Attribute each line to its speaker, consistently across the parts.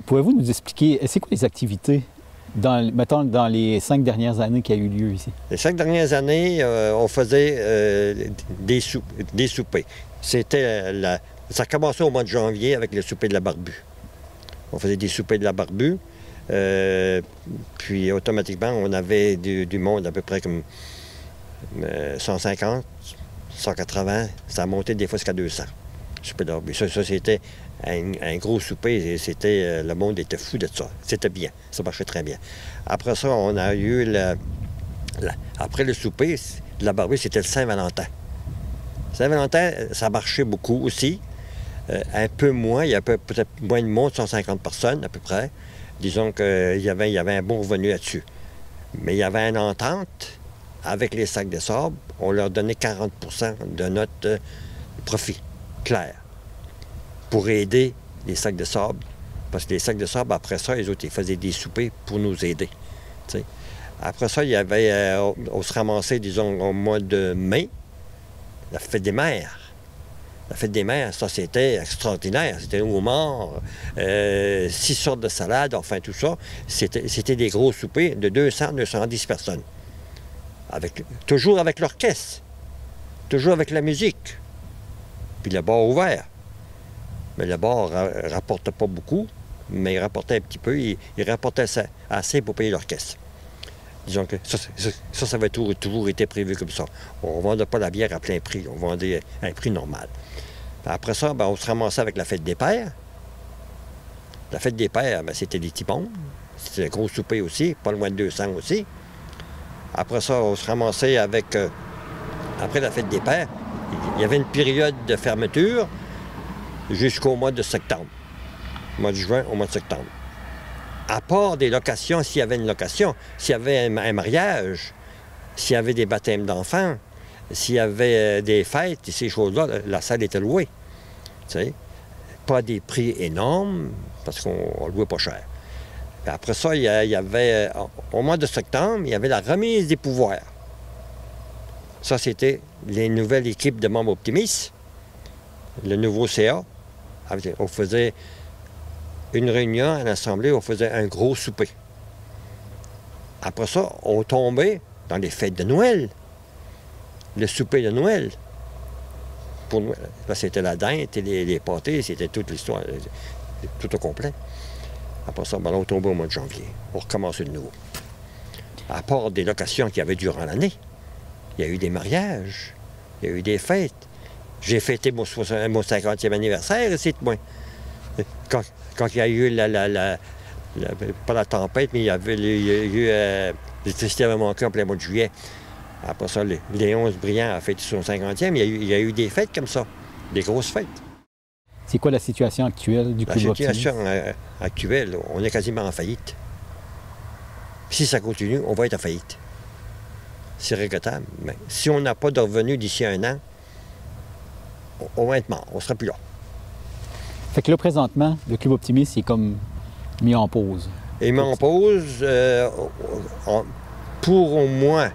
Speaker 1: Pouvez-vous nous expliquer, c'est quoi les activités, mettons, dans les 5 dernières années qui a eu lieu ici?
Speaker 2: Les 5 dernières années, on faisait des soupers. Ça commençait au mois de janvier avec le souper de la Barbue. On faisait des soupers de la Barbue. Puis automatiquement, on avait du monde à peu près comme 150, 180. Ça a monté des fois jusqu'à 200. Souper de la Barbue. Ça c'était un gros souper. C'était, le monde était fou de ça. C'était bien. Ça marchait très bien. Après ça, on a eu après le souper de la Barbue, c'était le Saint-Valentin. Saint-Valentin, ça marchait beaucoup aussi. Un peu moins, il y avait peut-être moins de monde, 150 personnes à peu près. Disons qu'il y avait un bon revenu là-dessus. Mais il y avait une entente avec les sacs de sable. On leur donnait 40 de notre profit, clair, pour aider les sacs de sable. Parce que les sacs de sable, après ça, les autres, ils faisaient des soupers pour nous aider. T'sais. Après ça, il y avait, on se ramassait, disons, au mois de mai, la fête des mères. La fête des mères, ça, c'était extraordinaire. C'était au mort, 6 sortes de salades, enfin, tout ça. C'était des gros soupers de 200, 210 personnes. Toujours avec l'orchestre. Toujours avec la musique. Puis le bar ouvert. Mais le bar ne rapportait pas beaucoup, mais il rapportait un petit peu. Il rapportait assez pour payer l'orchestre. Disons que ça avait toujours été prévu comme ça. On ne vendait pas la bière à plein prix. On vendait à un prix normal. Après ça, on se ramassait avec la fête des pères. La fête des pères, c'était des tipons. C'était un gros souper aussi, pas loin de 200 aussi. Après ça, on se ramassait avec... après la fête des pères, il y avait une période de fermeture jusqu'au mois de septembre. Au mois de juin au mois de septembre. À part des locations, s'il y avait une location, s'il y avait un mariage, s'il y avait des baptêmes d'enfants, s'il y avait des fêtes et ces choses-là, la salle était louée. T'sais? Pas des prix énormes, parce qu'on louait pas cher. Puis après ça, il y avait, au mois de septembre, il y avait la remise des pouvoirs. Ça, c'était les nouvelles équipes de membres optimistes, le nouveau CA. On faisait une réunion à l'Assemblée, on faisait un gros souper. Après ça, on tombait dans les fêtes de Noël. Le souper de Noël. Pour Noël. Là, c'était la dinde, les pâtés, c'était toute l'histoire, tout au complet. Après ça, on tombait au mois de janvier. On recommençait de nouveau. À part des locations qu'il y avait durant l'année, il y a eu des mariages, il y a eu des fêtes. J'ai fêté mon 50e anniversaire ici, moi. Quand il y a eu pas la tempête, mais il y a eu l'électricité avait manqué en plein mois de juillet. Après ça, Léonce Briand a fêté son 50e. Il y a eu des fêtes comme ça, des grosses fêtes.
Speaker 1: C'est quoi la situation actuelle du Club Optimiste? La
Speaker 2: situation actuelle, on est quasiment en faillite. Si ça continue, on va être en faillite. C'est regrettable. Mais si on n'a pas de revenus d'ici 1 an, on va être mort, on ne sera plus là.
Speaker 1: Fait que là, présentement, le Club Optimiste est comme mis en pause.
Speaker 2: Il est mis en pause pour au moins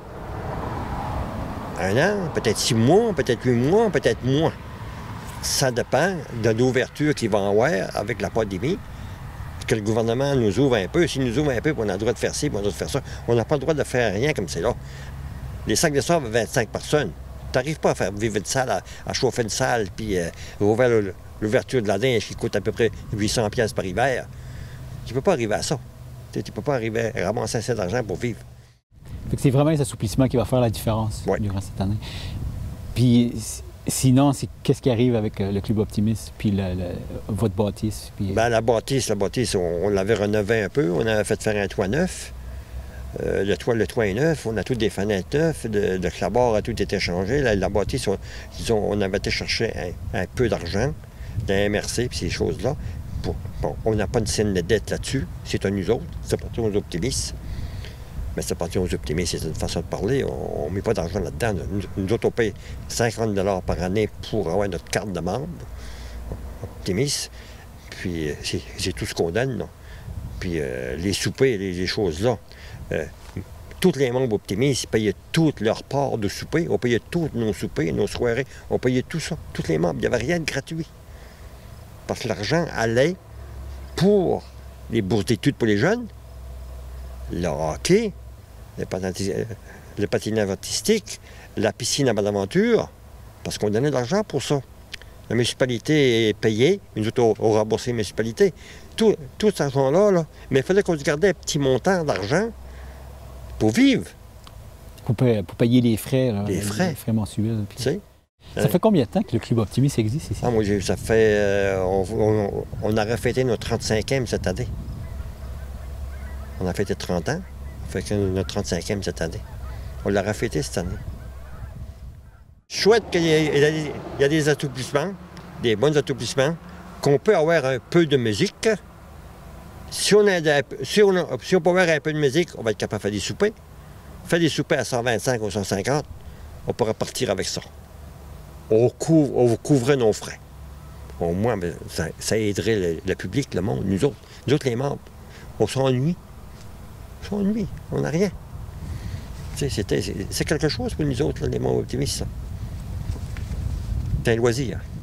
Speaker 2: 1 an, peut-être 6 mois, peut-être 8 mois, peut-être moins. Ça dépend de l'ouverture qu'il va y avoir avec la pandémie. Que le gouvernement nous ouvre un peu. S'il nous ouvre un peu, on a le droit de faire ci, on a le droit de faire ça. On n'a pas le droit de faire rien comme c'est là. Les sacs de sable, 25 personnes. Tu n'arrives pas à faire vivre une salle, à chauffer une salle, puis ouvrir l'ouverture de la linge qui coûte à peu près 800$ par hiver. Tu ne peux pas arriver à ça. Tu ne peux pas arriver à ramasser assez d'argent pour vivre.
Speaker 1: Fait que c'est vraiment les assouplissements qui va faire la différence durant cette année. Puis sinon, qu'est-ce qui arrive avec le Club Optimiste, puis votre bâtisse? Puis...
Speaker 2: La bâtisse, on l'avait rénové un peu. On avait fait faire un toit neuf. Le toit est neuf. On a toutes des fenêtres neuves. Le clapboard a tout été changé. La bâtisse, on avait été chercher un peu d'argent, de la MRC, puis ces choses-là. Bon, on n'a pas de signe de dette là-dessus. C'est à nous autres. C'est parti aux optimistes. Mais c'est parti aux optimistes, c'est une façon de parler. On ne met pas d'argent là-dedans. Nous autres, on paye 50$ par année pour avoir notre carte de membre optimiste. Puis c'est tout ce qu'on donne. Là. Puis les soupers, les choses-là. Tous les membres optimistes payaient toute leur part de souper. On payait tous nos soupers, nos soirées. On payait tout ça. Tous les membres. Il n'y avait rien de gratuit. Parce que l'argent allait pour les bourses d'études pour les jeunes, le hockey, le patinage artistique, la piscine à Bonaventure, parce qu'on donnait de l'argent pour ça. La municipalité est payée, nous autres, on remboursé la municipalité. Tout cet argent-là, là, mais il fallait qu'on se gardait un petit montant d'argent pour vivre.
Speaker 1: Pour payer les frais, là,
Speaker 2: les frais
Speaker 1: mensuels.
Speaker 2: Tu sais?
Speaker 1: Ça fait combien de temps que le Club Optimiste existe ici?
Speaker 2: Ah, moi, ça fait... on a refêté notre 35e cette année. On a fêté 30 ans. On fait que notre 35e cette année. On l'a refêté cette année. Chouette qu'il y a des assouplissements, des bons assouplissements, qu'on peut avoir un peu de musique. Si on peut avoir un peu de musique, on va être capable de faire des soupers. Faire des soupers à 125 ou 150, on pourra partir avec ça. On couvrait nos frais. Au moins, ça aiderait le public, le monde, nous autres les membres. On s'ennuie. On n'a rien. C'est quelque chose pour nous autres, les membres optimistes. C'est un loisir.